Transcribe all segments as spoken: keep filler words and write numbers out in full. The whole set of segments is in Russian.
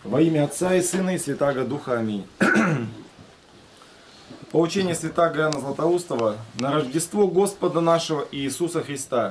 Во имя Отца и Сына и Святаго Духа. Аминь. Поучение святаго Иоанна Златоустова на Рождество Господа нашего Иисуса Христа.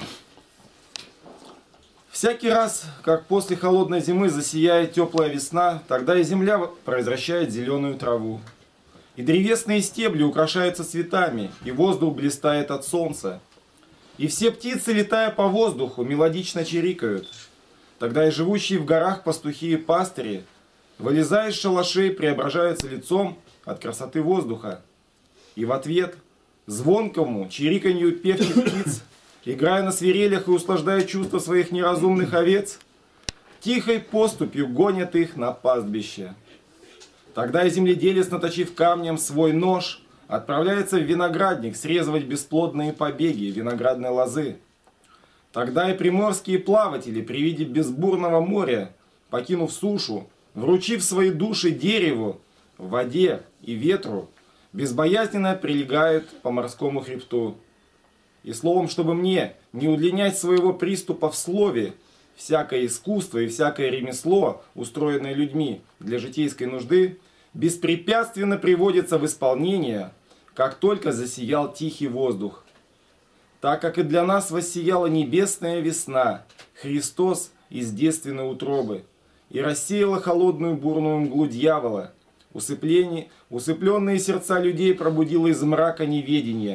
Всякий раз, как после холодной зимы засияет теплая весна, тогда и земля произвращает зеленую траву. И древесные стебли украшаются цветами, и воздух блистает от солнца. И все птицы, летая по воздуху, мелодично чирикают. Тогда и живущие в горах пастухи и пастыри, вылезая из шалашей, преображаются лицом от красоты воздуха. И в ответ звонкому чириканью певчих птиц, играя на свирелях и услаждая чувства своих неразумных овец, тихой поступью гонят их на пастбище. Тогда и земледелец, наточив камнем свой нож, отправляется в виноградник срезывать бесплодные побеги виноградной лозы. Тогда и приморские плаватели при виде безбурного моря, покинув сушу, вручив свои души дереву, воде и ветру, безбоязненно прилегают по морскому хребту. И словом, чтобы мне не удлинять своего приступа в слове, всякое искусство и всякое ремесло, устроенное людьми для житейской нужды, беспрепятственно приводится в исполнение, как только засиял тихий воздух. Так как и для нас воссияла небесная весна, Христос из девственной утробы, и рассеяла холодную бурную мглу дьявола, усыпленные, усыпленные сердца людей пробудила из мрака неведения.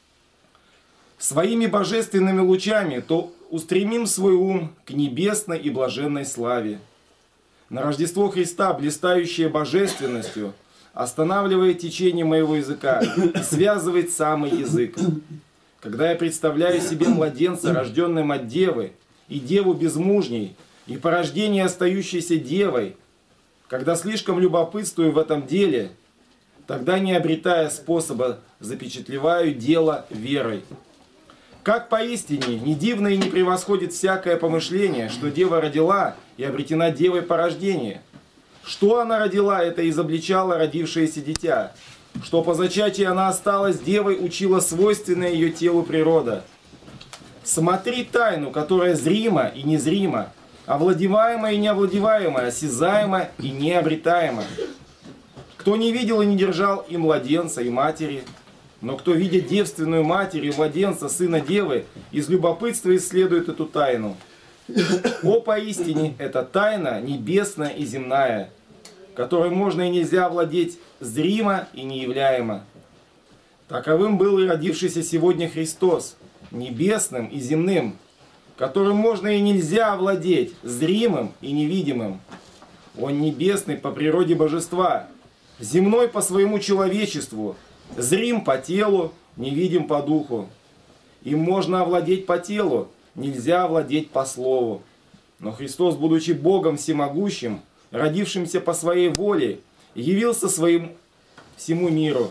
Своими божественными лучами то устремим свой ум к небесной и блаженной славе. На Рождество Христа, блистающее божественностью, останавливает течение моего языка и связывает самый язык. Когда я представляю себе младенца, рожденным от девы, и деву безмужней, и порождение, остающейся девой, когда слишком любопытствую в этом деле, тогда, не обретая способа, запечатлеваю дело верой. Как поистине не дивно и не превосходит всякое помышление, что дева родила и обретена девой по рождению. Что она родила, это изобличало родившееся дитя. Что по зачатии она осталась девой, учила свойственная ее телу природа. Смотри тайну, которая зрима и незрима, овладеваема и неовладеваема, осязаема и необретаема. Кто не видел и не держал и младенца, и матери, но кто, видя девственную матерь и младенца, сына девы, из любопытства исследует эту тайну. О, поистине, это тайна небесная и земная, которой можно и нельзя владеть зримо и неявляемо. Таковым был и родившийся сегодня Христос, небесным и земным, которым можно и нельзя овладеть зримым и невидимым. Он небесный по природе божества, земной по своему человечеству, зрим по телу, невидим по духу. Им можно овладеть по телу, нельзя овладеть по слову. Но Христос, будучи Богом всемогущим, родившимся по своей воле, явился своим всему миру.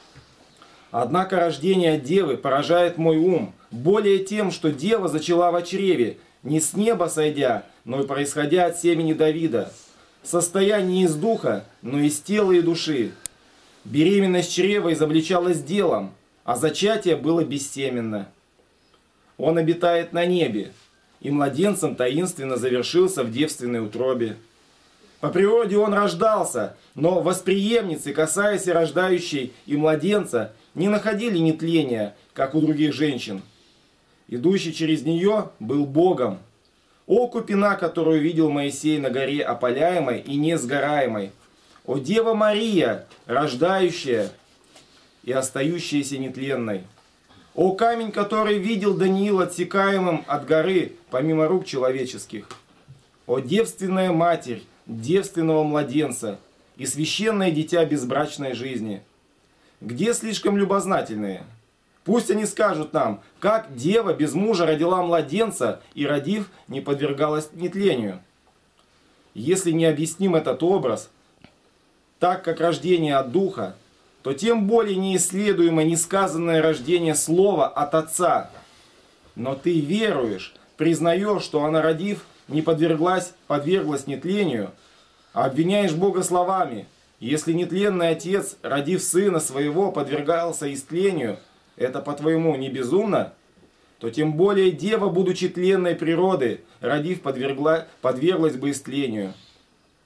Однако рождение от девы поражает мой ум более тем, что дева зачала во чреве, не с неба сойдя, но и происходя от семени Давида, состоя не из духа, но из тела и души. Беременность чрева изобличалась делом, а зачатие было бессеменно. Он обитает на небе, и младенцем таинственно завершился в девственной утробе. По природе он рождался, но восприемницы, касаясь и рождающей и младенца, не находили нетления, как у других женщин. Идущий через нее был Богом. О, купина, которую видел Моисей на горе опаляемой и несгораемой! О, Дева Мария, рождающая и остающаяся нетленной! О, камень, который видел Даниил отсекаемым от горы, помимо рук человеческих! О, девственная матерь девственного младенца и священное дитя безбрачной жизни! Где слишком любознательные? Пусть они скажут нам, как дева без мужа родила младенца и, родив, не подвергалась нетлению. Если не объясним этот образ, так как рождение от духа, то тем более неисследуемо несказанное рождение слова от Отца. Но ты веруешь, признаешь, что она, родив, не подверглась, подверглась нетлению, а обвиняешь Бога словами: если нетленный Отец, родив Сына Своего, подвергался истлению, это, по-твоему, не безумно? То тем более Дева, будучи тленной природы, родив, подвергла, подверглась бы истлению.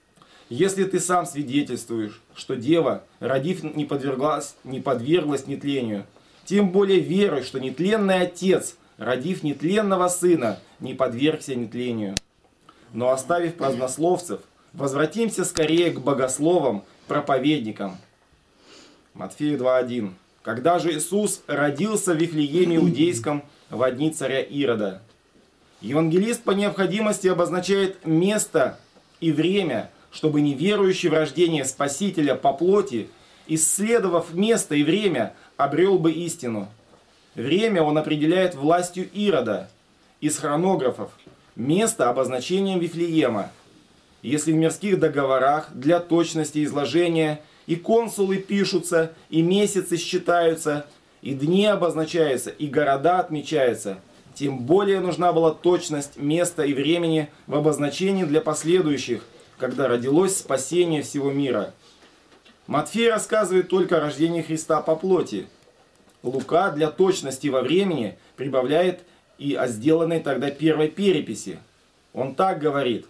Если ты сам свидетельствуешь, что дева, родив, не подверглась, не подверглась нетлению, тем более веруй, что нетленный Отец, родив нетленного Сына, не подвергся нетлению. Но оставив празднословцев, возвратимся скорее к богословам, проповедникам. Матфея два один. Когда же Иисус родился в Вифлееме Иудейском во дни царя Ирода. Евангелист по необходимости обозначает место и время, чтобы неверующий в рождение Спасителя по плоти, исследовав место и время, обрел бы истину. Время он определяет властью Ирода из хронографов, место обозначением Вифлеема. Если в мирских договорах для точности изложения и консулы пишутся, и месяцы считаются, и дни обозначаются, и города отмечаются, тем более нужна была точность места и времени в обозначении для последующих, когда родилось спасение всего мира. Матфей рассказывает только о рождении Христа по плоти. Лука для точности во времени прибавляет и о сделанной тогда первой переписи. Он так говорит.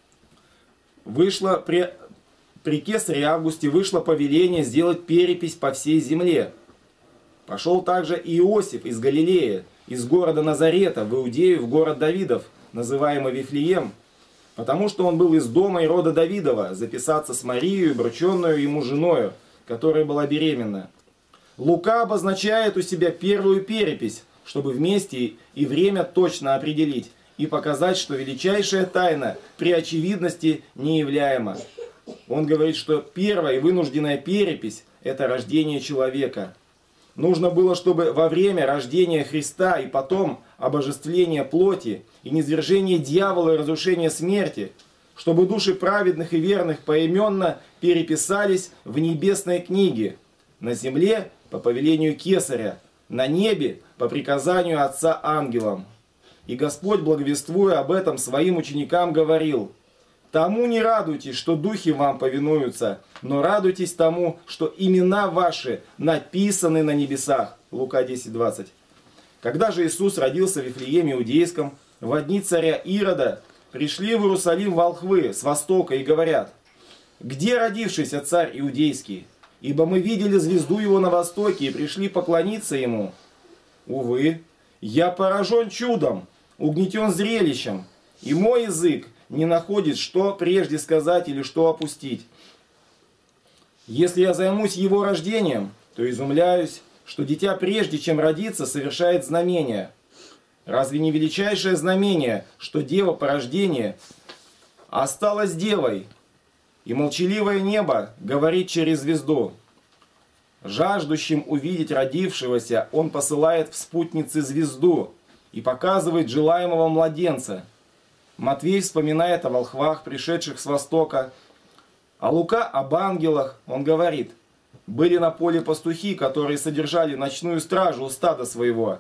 Вышло при, при кесаре Августе вышло повеление сделать перепись по всей земле. Пошел также и Иосиф из Галилеи, из города Назарета, в Иудею, в город Давидов, называемый Вифлеем, потому что он был из дома и рода Давидова, записаться с Марией, обрученную ему женою, которая была беременна. Лука обозначает у себя первую перепись, чтобы вместе и время точно определить и показать, что величайшая тайна при очевидности неявляема. Он говорит, что первая и вынужденная перепись – это рождение человека. Нужно было, чтобы во время рождения Христа и потом обожествления плоти и низвержения дьявола и разрушения смерти, чтобы души праведных и верных поименно переписались в небесной книге, на земле по повелению Кесаря, на небе по приказанию Отца ангелам. И Господь, благовествуя об этом своим ученикам, говорил: «Тому не радуйтесь, что духи вам повинуются, но радуйтесь тому, что имена ваши написаны на небесах». Лука десять двадцать. Когда же Иисус родился в Вифлееме Иудейском, во дни царя Ирода, пришли в Иерусалим волхвы с востока и говорят: «Где родившийся царь Иудейский? Ибо мы видели звезду его на востоке и пришли поклониться ему». Увы, я поражен чудом, угнетен зрелищем, и мой язык не находит, что прежде сказать или что опустить. Если я займусь его рождением, то изумляюсь, что дитя прежде чем родиться совершает знамение. Разве не величайшее знамение, что дева по рождению осталась девой, и молчаливое небо говорит через звезду? Жаждущим увидеть родившегося он посылает в спутницы звезду и показывает желаемого младенца. Матвей вспоминает о волхвах, пришедших с востока, а Лука об ангелах. Он говорит: «Были на поле пастухи, которые содержали ночную стражу у стада своего.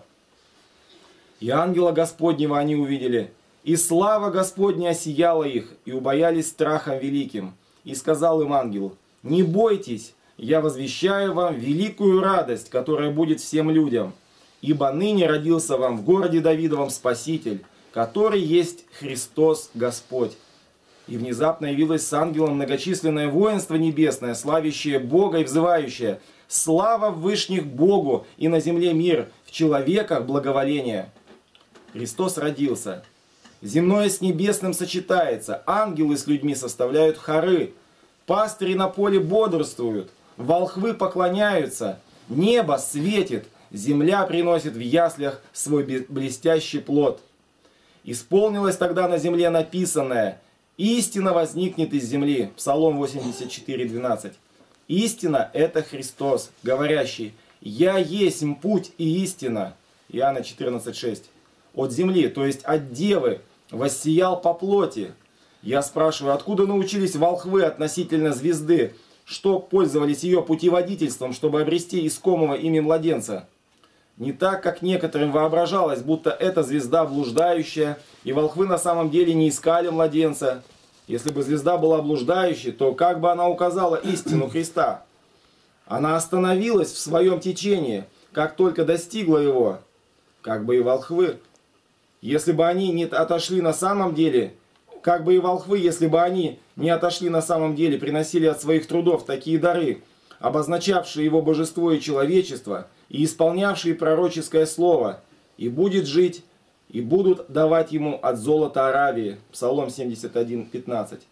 И ангела Господнего они увидели, и слава Господня осияла их, и убоялись страхом великим. И сказал им ангел: не бойтесь, я возвещаю вам великую радость, которая будет всем людям. Ибо ныне родился вам в городе Давидовом Спаситель, который есть Христос Господь». И внезапно явилось с ангелом многочисленное воинство небесное, славящее Бога и взывающее: «Слава в вышних Богу, и на земле мир, в человеках благоволение». Христос родился. Земное с небесным сочетается, ангелы с людьми составляют хоры, пастыри на поле бодрствуют, волхвы поклоняются, небо светит, земля приносит в яслях свой блестящий плод. Исполнилось тогда на земле написанное: «Истина возникнет из земли». Псалом восемьдесят четыре двенадцать. Истина – это Христос, говорящий: «Я есть путь и истина». Иоанна четырнадцать шесть. От земли, то есть от девы, воссиял по плоти. Я спрашиваю, откуда научились волхвы относительно звезды, что пользовались ее путеводительством, чтобы обрести искомого ими младенца? Не так, как некоторым воображалось, будто эта звезда блуждающая, и волхвы на самом деле не искали младенца. Если бы звезда была блуждающей, то как бы она указала истину Христа? Она остановилась в своем течении, как только достигла его, как бы и волхвы. Если бы они не отошли на самом деле, Как бы и волхвы, если бы они не отошли на самом деле, приносили от своих трудов такие дары, обозначавшие его божество и человечество, и исполнявшие пророческое слово, и будет жить, и будут давать ему от золота Аравии. Псалом семьдесят один, пятнадцать.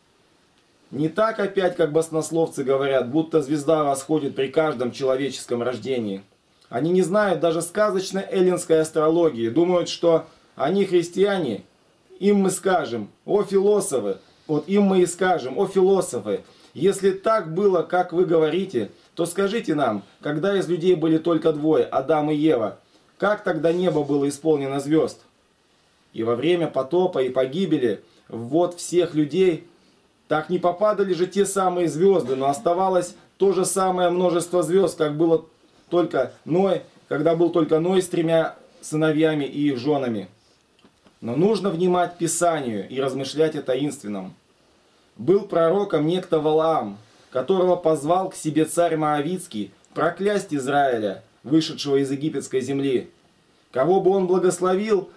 Не так опять, как баснословцы говорят, будто звезда восходит при каждом человеческом рождении. Они не знают даже сказочной эллинской астрологии, думают, что они христиане. Им мы скажем: о философы, вот им мы и скажем: о философы, если так было, как вы говорите, то скажите нам, когда из людей были только двое, Адам и Ева, как тогда небо было исполнено звезд? И во время потопа и погибели вот всех людей, так не попадали же те самые звезды, но оставалось то же самое множество звезд, как было только Ной, когда был только Ной с тремя сыновьями и их женами. Но нужно внимать Писанию и размышлять о таинственном. Был пророком некто Валаам, которого позвал к себе царь Моавицкий проклясть Израиля, вышедшего из египетской земли. Кого бы он благословил,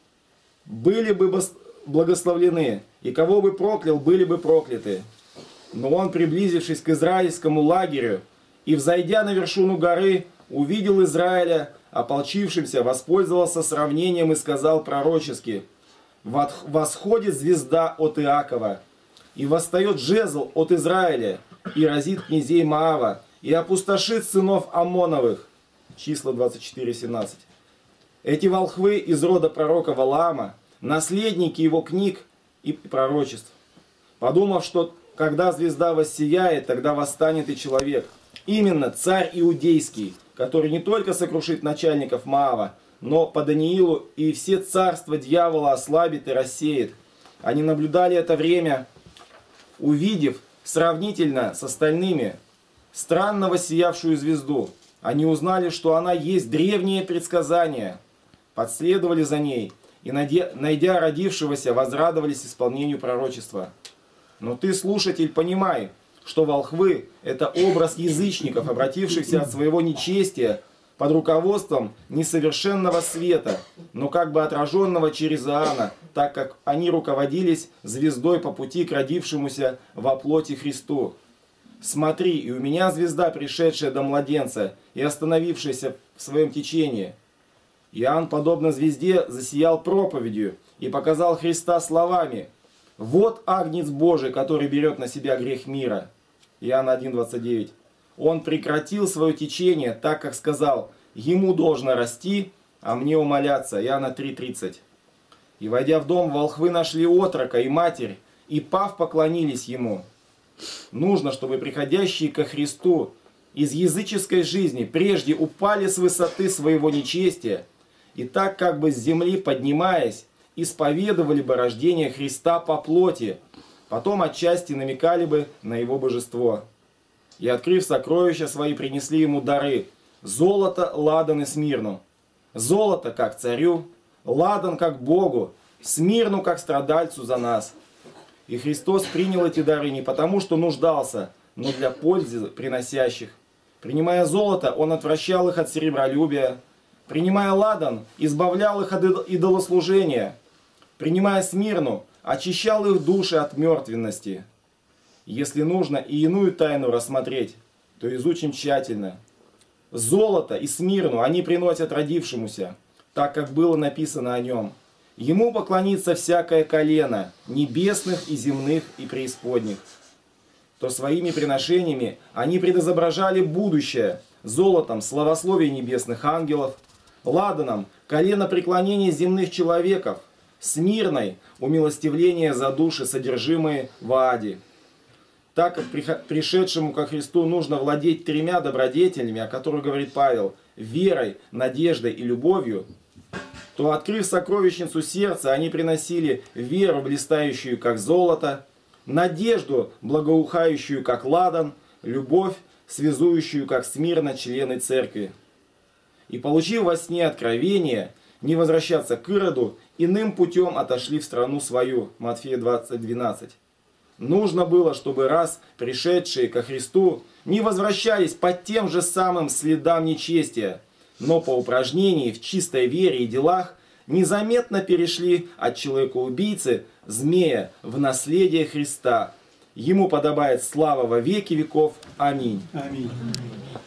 были бы благословлены, и кого бы проклял, были бы прокляты. Но он, приблизившись к израильскому лагерю и взойдя на вершину горы, увидел Израиля, ополчившимся, воспользовался сравнением и сказал пророчески: «Восходит звезда от Иакова, и восстает жезл от Израиля, и разит князей Моава, и опустошит сынов Амоновых». Числа двадцать четыре, семнадцать. Эти волхвы из рода пророка Валаама, наследники его книг и пророчеств, подумав, что когда звезда воссияет, тогда восстанет и человек. Именно царь иудейский, который не только сокрушит начальников Моава, но по Даниилу и все царства дьявола ослабит и рассеет. Они наблюдали это время, увидев сравнительно с остальными странно воссиявшую звезду. Они узнали, что она есть древнее предсказание, последовали за ней и, найдя родившегося, возрадовались исполнению пророчества. Но ты, слушатель, понимай, что волхвы – это образ язычников, обратившихся от своего нечестия под руководством несовершенного света, но как бы отраженного через Иоанна, так как они руководились звездой по пути к родившемуся во плоти Христу. «Смотри, и у меня звезда, пришедшая до младенца и остановившаяся в своем течении». Иоанн, подобно звезде, засиял проповедью и показал Христа словами: «Вот Агнец Божий, который берет на себя грех мира». Иоанн один, двадцать девять. Он прекратил свое течение, так как сказал: «Ему должно расти, а мне умоляться». Иоанна три, тридцать. И, войдя в дом, волхвы нашли отрока и матерь, и, пав, поклонились ему. Нужно, чтобы приходящие ко Христу из языческой жизни прежде упали с высоты своего нечестия, и так как бы с земли поднимаясь, исповедовали бы рождение Христа по плоти, потом отчасти намекали бы на его божество. И, открыв сокровища свои, принесли ему дары: золото, ладан и смирну. Золото как царю, ладан как Богу, смирну как страдальцу за нас. И Христос принял эти дары не потому, что нуждался, но для пользы приносящих. Принимая золото, он отвращал их от серебролюбия. Принимая ладан, избавлял их от идолослужения. Принимая смирну, очищал их души от мертвенности. Если нужно и иную тайну рассмотреть, то изучим тщательно. Золото и смирну они приносят родившемуся, так как было написано о нем. Ему поклонится всякое колено, небесных и земных и преисподних. То своими приношениями они предизображали будущее: золотом славословие небесных ангелов, ладаном колено преклонения земных человеков, смирной умилостивление за души, содержимые в аде. Так как пришедшему ко Христу нужно владеть тремя добродетелями, о которых говорит Павел, верой, надеждой и любовью, то, открыв сокровищницу сердца, они приносили веру, блистающую как золото, надежду, благоухающую как ладан, любовь, связующую как смирно члены церкви. И, получив во сне откровение, не возвращаться к Ироду, иным путем отошли в страну свою. Матфея двадцать, двенадцать. Нужно было, чтобы раз пришедшие ко Христу не возвращались по тем же самым следам нечестия, но по упражнении в чистой вере и делах незаметно перешли от человека-убийцы, змея, в наследие Христа. Ему подобает слава во веки веков. Аминь. Аминь.